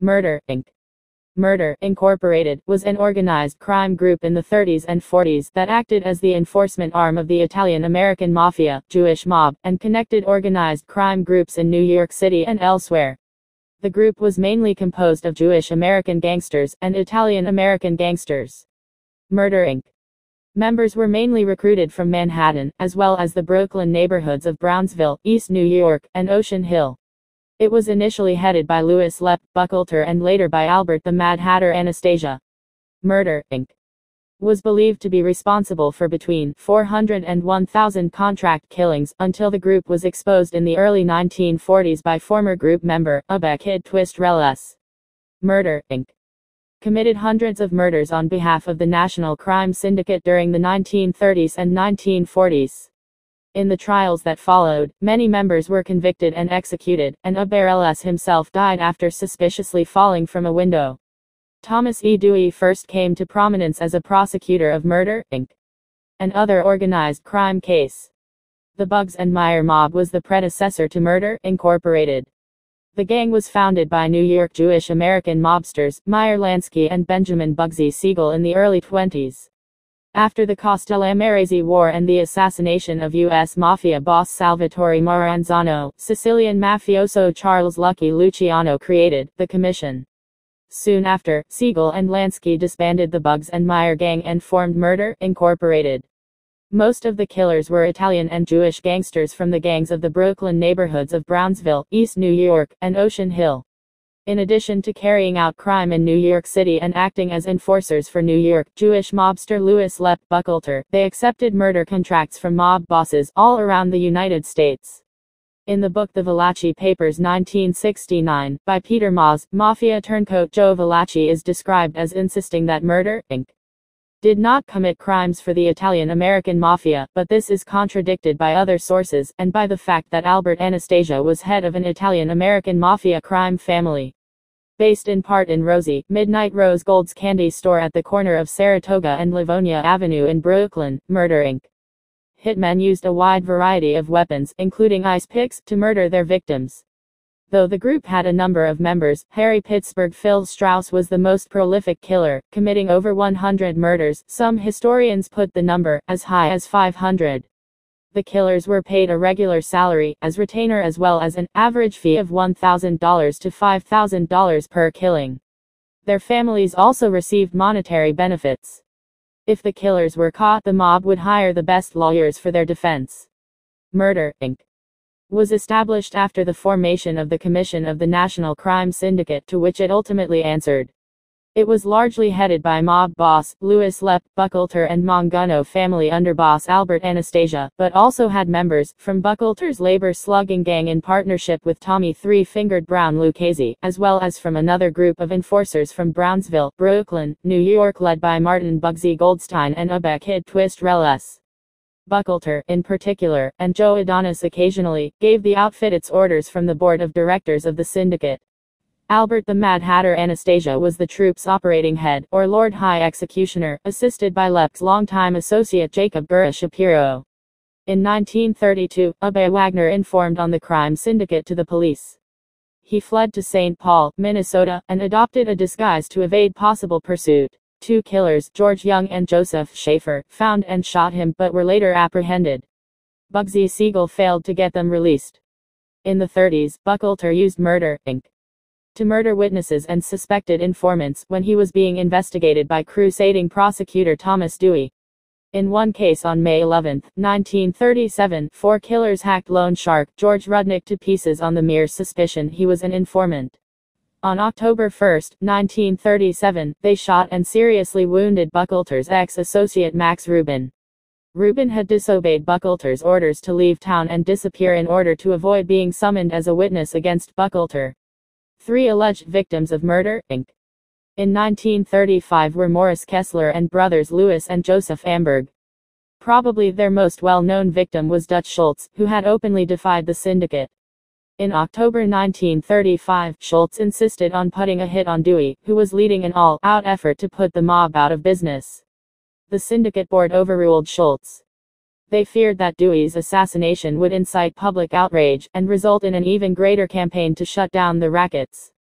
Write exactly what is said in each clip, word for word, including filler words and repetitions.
Murder, Incorporated Murder, Incorporated, was an organized crime group in the thirties and forties that acted as the enforcement arm of the Italian-American Mafia, Jewish mob, and connected organized crime groups in New York City and elsewhere. The group was mainly composed of Jewish American gangsters and Italian-American gangsters. Murder, Incorporated members were mainly recruited from Manhattan, as well as the Brooklyn neighborhoods of Brownsville, East New York, and Ocean Hill. It was initially headed by Louis Lepp Buckleter and later by Albert the Mad Hatter Anastasia. Murder, Incorporated was believed to be responsible for between four hundred and one thousand contract killings, until the group was exposed in the early nineteen forties by former group member, Ubbe Kid Twist Reles. Murder, Incorporated committed hundreds of murders on behalf of the National Crime Syndicate during the nineteen thirties and nineteen forties. In the trials that followed, many members were convicted and executed, and Ubbe Reles himself died after suspiciously falling from a window. Thomas E. Dewey first came to prominence as a prosecutor of Murder, Incorporated and other organized crime case. The Bugs and Meyer mob was the predecessor to Murder, Incorporated. The gang was founded by New York Jewish American mobsters, Meyer Lansky and Benjamin Bugsy Siegel in the early twenties. After the Castellamarese War and the assassination of U S Mafia boss Salvatore Maranzano, Sicilian mafioso Charles Lucky Luciano created the Commission. Soon after, Siegel and Lansky disbanded the Bugs and Meyer gang and formed Murder, Incorporated. Most of the killers were Italian and Jewish gangsters from the gangs of the Brooklyn neighborhoods of Brownsville, East New York, and Ocean Hill. In addition to carrying out crime in New York City and acting as enforcers for New York Jewish mobster Louis Lepp Buckleter, they accepted murder contracts from mob bosses all around the United States. In the book The Valachi Papers nineteen sixty-nine, by Peter Maas, Mafia turncoat Joe Valachi is described as insisting that Murder, Incorporated did not commit crimes for the Italian-American Mafia, but this is contradicted by other sources, and by the fact that Albert Anastasia was head of an Italian-American Mafia crime family. Based in part in Rosie, Midnight Rose Gold's candy store at the corner of Saratoga and Livonia Avenue in Brooklyn, Murder, Incorporated hitmen used a wide variety of weapons, including ice picks, to murder their victims. Though the group had a number of members, Harry Pittsburgh Phil Strauss was the most prolific killer, committing over one hundred murders. Some historians put the number as high as five hundred. The killers were paid a regular salary, as retainer, as well as an average fee of one thousand dollars to five thousand dollars per killing. Their families also received monetary benefits. If the killers were caught, the mob would hire the best lawyers for their defense. Murder, Incorporated was established after the formation of the Commission of the National Crime Syndicate, to which it ultimately answered. It was largely headed by mob boss Louis Lepp Buckleter and Monguno family underboss Albert Anastasia, but also had members from Buckleter's labor slugging gang in partnership with Tommy Three-Fingered Brown Lucchese, as well as from another group of enforcers from Brownsville, Brooklyn, New York, led by Martin Bugsy Goldstein and Ubbe Kid Twist Reles. Buckleter, in particular, and Joe Adonis occasionally, gave the outfit its orders from the board of directors of the syndicate. Albert the Mad Hatter Anastasia was the troop's operating head, or Lord High Executioner, assisted by Lepp's longtime associate Jacob Gura Shapiro. In nineteen thirty-two, Ubbe Wagner informed on the crime syndicate to the police. He fled to Saint Paul, Minnesota, and adopted a disguise to evade possible pursuit. Two killers, George Young and Joseph Schaefer, found and shot him but were later apprehended. Bugsy Siegel failed to get them released. In the thirties, Buckleter used Murder, Incorporated to murder witnesses and suspected informants when he was being investigated by crusading prosecutor Thomas Dewey. In one case on May eleventh, nineteen thirty-seven, four killers hacked loan shark George Rudnick to pieces on the mere suspicion he was an informant. On October first, nineteen thirty-seven, they shot and seriously wounded Buckleter's ex-associate Max Rubin. Rubin had disobeyed Buckleter's orders to leave town and disappear in order to avoid being summoned as a witness against Buckleter. Three alleged victims of Murder, Incorporated in nineteen thirty-five were Morris Kessler and brothers Louis and Joseph Amberg. Probably their most well-known victim was Dutch Schultz, who had openly defied the syndicate. In October nineteen thirty-five, Schultz insisted on putting a hit on Dewey, who was leading an all-out effort to put the mob out of business. The syndicate board overruled Schultz. They feared that Dewey's assassination would incite public outrage, and result in an even greater campaign to shut down the rackets.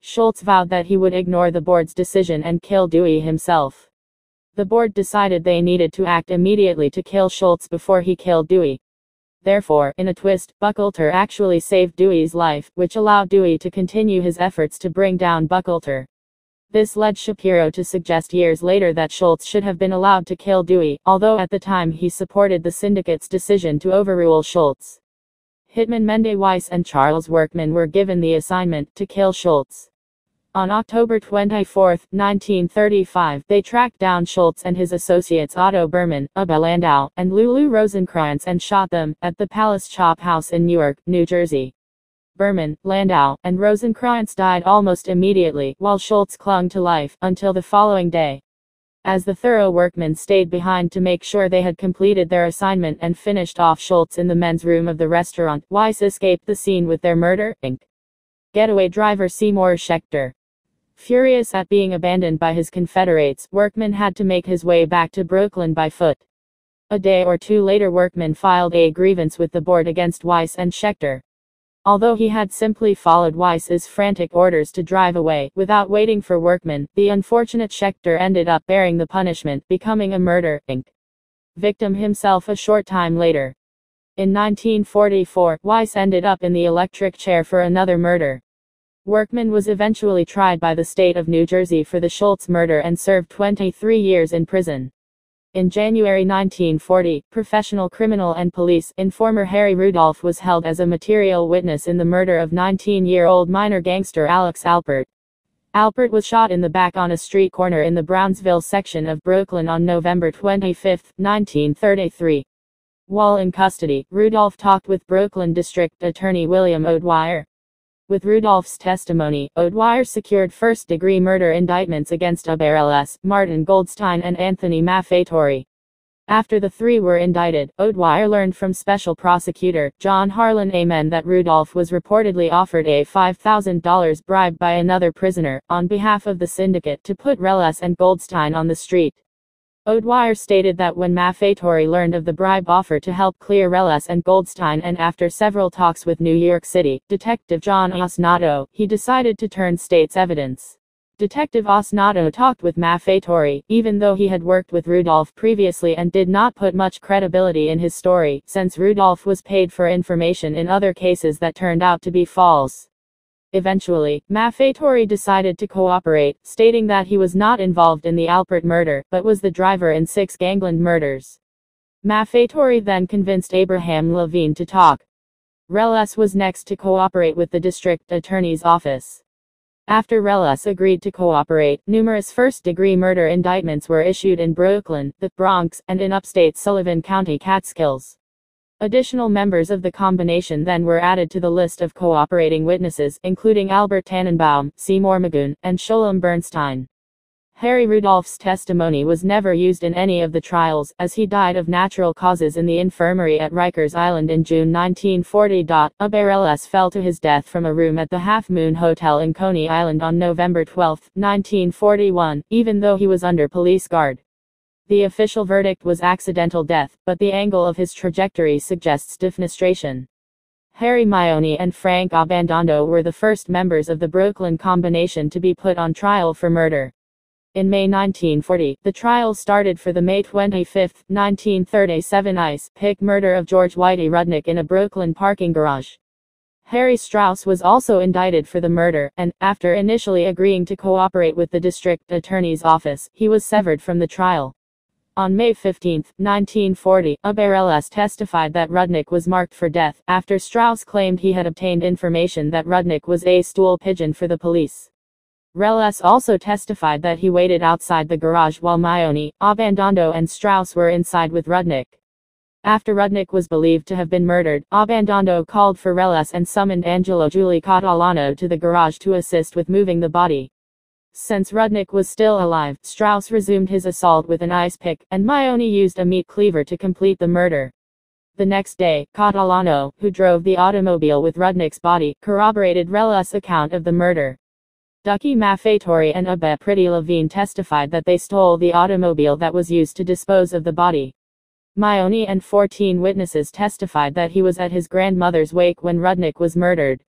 Schultz vowed that he would ignore the board's decision and kill Dewey himself. The board decided they needed to act immediately to kill Schultz before he killed Dewey. Therefore, in a twist, Buckhalter actually saved Dewey's life, which allowed Dewey to continue his efforts to bring down Buckhalter. This led Shapiro to suggest years later that Schultz should have been allowed to kill Dewey, although at the time he supported the syndicate's decision to overrule Schultz. Hitman Mende Weiss and Charles Workman were given the assignment to kill Schultz. On October twenty-fourth, nineteen thirty-five, they tracked down Schultz and his associates Otto Berman, Abbe Landau, and Lulu Rosencrantz and shot them at the Palace Chop House in Newark, New Jersey. Berman, Landau, and Rosencrantz died almost immediately, while Schultz clung to life until the following day. As the thorough Workman stayed behind to make sure they had completed their assignment and finished off Schultz in the men's room of the restaurant, Weiss escaped the scene with their murder, Incorporated. Getaway driver Seymour Schechter. Furious at being abandoned by his Confederates, Workman had to make his way back to Brooklyn by foot. A day or two later, Workman filed a grievance with the board against Weiss and Schechter. Although he had simply followed Weiss's frantic orders to drive away, without waiting for Workman, the unfortunate Schechter ended up bearing the punishment, becoming a murder, Incorporated. victim himself a short time later. In nineteen forty-four, Weiss ended up in the electric chair for another murder. Workman was eventually tried by the state of New Jersey for the Schultz murder and served twenty-three years in prison. In January nineteen forty, professional criminal and police informer Harry Rudolph was held as a material witness in the murder of nineteen-year-old minor gangster Alex Alpert. Alpert was shot in the back on a street corner in the Brownsville section of Brooklyn on November twenty-fifth, nineteen thirty-three. While in custody, Rudolph talked with Brooklyn District Attorney William O'Dwyer. With Rudolph's testimony, O'Dwyer secured first-degree murder indictments against Abbe Reles, Martin Goldstein and Anthony Maffetore. After the three were indicted, O'Dwyer learned from Special Prosecutor John Harlan Amen that Rudolph was reportedly offered a five thousand dollars bribe by another prisoner, on behalf of the syndicate, to put Reles and Goldstein on the street. O'Dwyer stated that when Maffetore learned of the bribe offer to help clear Reles and Goldstein, and after several talks with New York City Detective John Osnato, he decided to turn state's evidence. Detective Osnato talked with Maffetore, even though he had worked with Rudolph previously, and did not put much credibility in his story, since Rudolph was paid for information in other cases that turned out to be false. Eventually, Maffetore decided to cooperate, stating that he was not involved in the Alpert murder, but was the driver in six gangland murders. Maffetore then convinced Abraham Levine to talk. Reles was next to cooperate with the district attorney's office. After Reles agreed to cooperate, numerous first-degree murder indictments were issued in Brooklyn, the Bronx, and in upstate Sullivan County Catskills. Additional members of the combination then were added to the list of cooperating witnesses, including Albert Tannenbaum, Seymour Magoon, and Sholem Bernstein. Harry Rudolph's testimony was never used in any of the trials, as he died of natural causes in the infirmary at Rikers Island in June nineteen forty. Abbe Reles fell to his death from a room at the Half Moon Hotel in Coney Island on November twelfth, nineteen forty-one, even though he was under police guard. The official verdict was accidental death, but the angle of his trajectory suggests defenestration. Harry Maione and Frank Abbandondo were the first members of the Brooklyn combination to be put on trial for murder. In May nineteen forty, the trial started for the May twenty-fifth, nineteen thirty-seven ice pick murder of George Whitey Rudnick in a Brooklyn parking garage. Harry Strauss was also indicted for the murder, and, after initially agreeing to cooperate with the district attorney's office, he was severed from the trial. On May fifteenth, nineteen forty, Abbe Reles testified that Rudnick was marked for death, after Strauss claimed he had obtained information that Rudnick was a stool pigeon for the police. Reles also testified that he waited outside the garage while Maione, Abbandondo and Strauss were inside with Rudnick. After Rudnick was believed to have been murdered, Abbandondo called for Reles and summoned Angelo Giulio Catalano to the garage to assist with moving the body. Since Rudnick was still alive, Strauss resumed his assault with an ice pick, and Maione used a meat cleaver to complete the murder. The next day, Catalano, who drove the automobile with Rudnick's body, corroborated Reles' account of the murder. Ducky Maffetore and Abbe Pretty Levine testified that they stole the automobile that was used to dispose of the body. Maione and fourteen witnesses testified that he was at his grandmother's wake when Rudnick was murdered.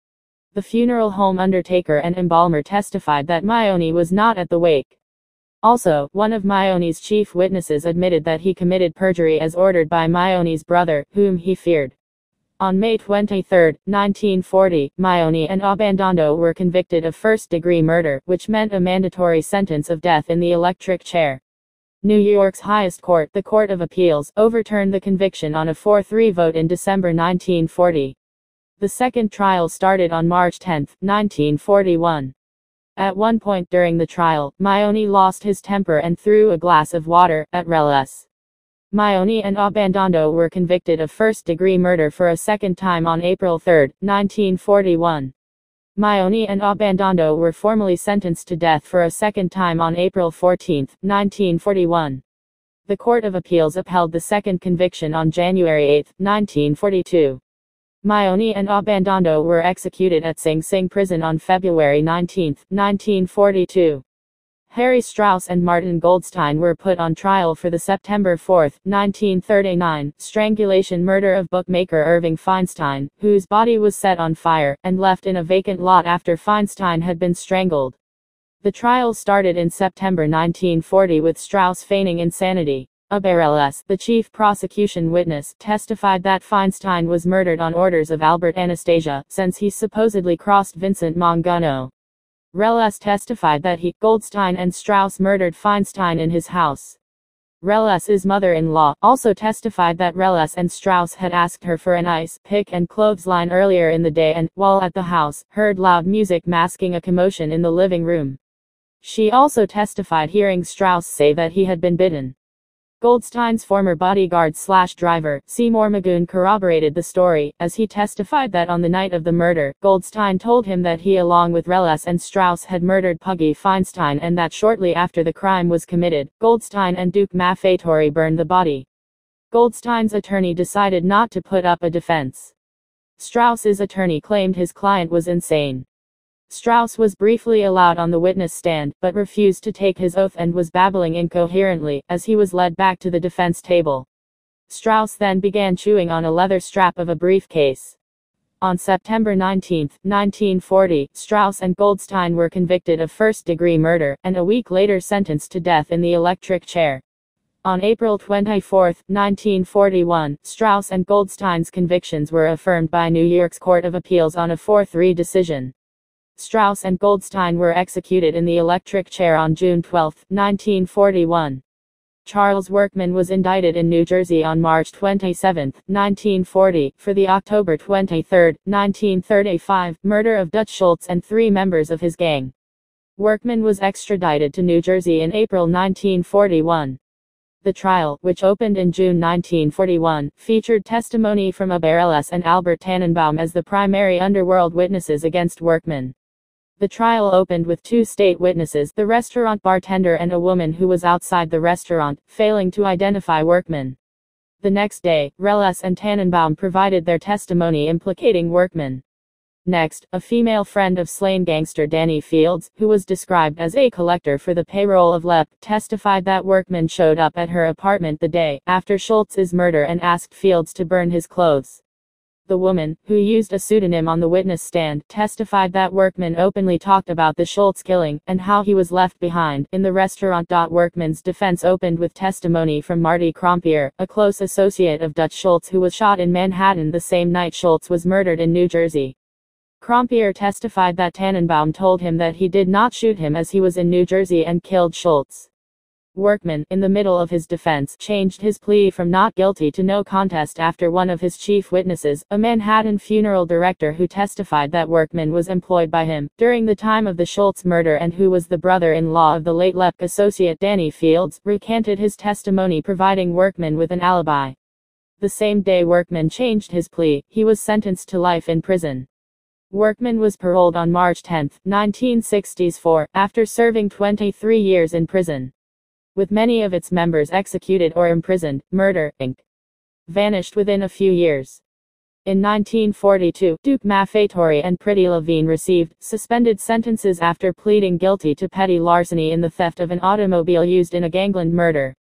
The funeral home undertaker and embalmer testified that Maione was not at the wake. Also, one of Maione's chief witnesses admitted that he committed perjury as ordered by Maione's brother, whom he feared. On May twenty-third, nineteen forty, Maione and Obandondo were convicted of first-degree murder, which meant a mandatory sentence of death in the electric chair. New York's highest court, the Court of Appeals, overturned the conviction on a four three vote in December nineteen forty. The second trial started on March tenth, nineteen forty-one. At one point during the trial, Maione lost his temper and threw a glass of water at Reles. Maione and Obandondo were convicted of first-degree murder for a second time on April third, nineteen forty-one. Maione and Obandondo were formally sentenced to death for a second time on April fourteenth, nineteen forty-one. The Court of Appeals upheld the second conviction on January eighth, nineteen forty-two. Maione and Obandondo were executed at Sing Sing prison on February nineteenth, nineteen forty-two. Harry Strauss and Martin Goldstein were put on trial for the September fourth, nineteen thirty-nine, strangulation murder of bookmaker Irving Feinstein, whose body was set on fire and left in a vacant lot after Feinstein had been strangled. The trial started in September nineteen forty with Strauss feigning insanity. Abereles, the chief prosecution witness, testified that Feinstein was murdered on orders of Albert Anastasia, since he supposedly crossed Vincent Mangano. Reles testified that he, Goldstein and Strauss murdered Feinstein in his house. Reles's mother-in-law also testified that Reles and Strauss had asked her for an ice pick and clothesline earlier in the day and, while at the house, heard loud music masking a commotion in the living room. She also testified hearing Strauss say that he had been bitten. Goldstein's former bodyguard slash driver, Seymour Magoon, corroborated the story, as he testified that on the night of the murder, Goldstein told him that he along with Reles and Strauss had murdered Puggy Feinstein and that shortly after the crime was committed, Goldstein and Duke Maffetore burned the body. Goldstein's attorney decided not to put up a defense. Strauss's attorney claimed his client was insane. Strauss was briefly allowed on the witness stand, but refused to take his oath and was babbling incoherently, as he was led back to the defense table. Strauss then began chewing on a leather strap of a briefcase. On September nineteenth, nineteen forty, Strauss and Goldstein were convicted of first-degree murder, and a week later sentenced to death in the electric chair. On April twenty-fourth, nineteen forty-one, Strauss and Goldstein's convictions were affirmed by New York's Court of Appeals on a four three decision. Strauss and Goldstein were executed in the electric chair on June twelfth, nineteen forty-one. Charles Workman was indicted in New Jersey on March twenty-seventh, nineteen forty, for the October twenty-third, nineteen thirty-five, murder of Dutch Schultz and three members of his gang. Workman was extradited to New Jersey in April nineteen forty-one. The trial, which opened in June nineteen forty-one, featured testimony from Abereles and Albert Tannenbaum as the primary underworld witnesses against Workman. The trial opened with two state witnesses, the restaurant bartender and a woman who was outside the restaurant, failing to identify Workman. The next day, Reles and Tannenbaum provided their testimony implicating Workman. Next, a female friend of slain gangster Danny Fields, who was described as a collector for the payroll of L E P, testified that Workman showed up at her apartment the day after Schultz's murder and asked Fields to burn his clothes. The woman, who used a pseudonym on the witness stand, testified that Workman openly talked about the Schultz killing, and how he was left behind, in the restaurant. Workman's defense opened with testimony from Marty Crompier, a close associate of Dutch Schultz who was shot in Manhattan the same night Schultz was murdered in New Jersey. Crompier testified that Tannenbaum told him that he did not shoot him as he was in New Jersey and killed Schultz. Workman, in the middle of his defense, changed his plea from not guilty to no contest after one of his chief witnesses, a Manhattan funeral director who testified that Workman was employed by him during the time of the Schultz murder and who was the brother-in-law of the late L E P associate Danny Fields, recanted his testimony, providing Workman with an alibi. The same day Workman changed his plea, he was sentenced to life in prison. Workman was paroled on March tenth, nineteen sixty-four, after serving twenty-three years in prison. With many of its members executed or imprisoned, Murder, Incorporated vanished within a few years. In nineteen forty-two, Duke Maffetore and Pretty Levine received suspended sentences after pleading guilty to petty larceny in the theft of an automobile used in a gangland murder.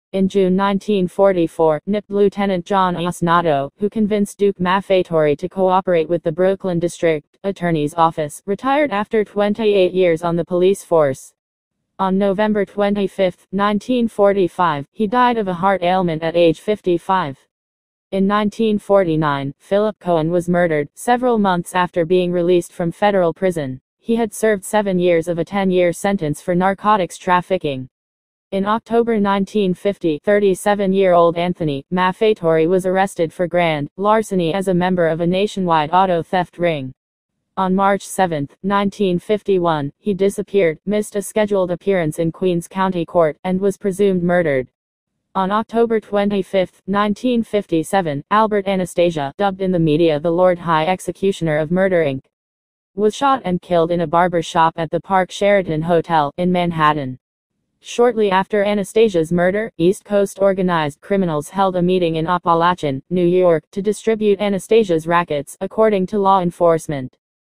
In June nineteen forty-four, nipped Lieutenant John Osnato, who convinced Duke Maffei to cooperate with the Brooklyn District Attorney's Office, retired after twenty-eight years on the police force. On November twenty-fifth, nineteen forty-five, he died of a heart ailment at age fifty-five. In nineteen forty-nine, Philip Cohen was murdered, several months after being released from federal prison. He had served seven years of a ten-year sentence for narcotics trafficking. In October nineteen fifty, thirty-seven-year-old Anthony Maffei was arrested for grand larceny as a member of a nationwide auto theft ring. On March seventh, nineteen fifty-one, he disappeared, missed a scheduled appearance in Queens County Court, and was presumed murdered. On October twenty-fifth, nineteen fifty-seven, Albert Anastasia, dubbed in the media the Lord High Executioner of Murder Incorporated, was shot and killed in a barber shop at the Park Sheraton Hotel in Manhattan. Shortly after Anastasia's murder, East Coast organized criminals held a meeting in Appalachian, New York, to distribute Anastasia's rackets, according to law enforcement.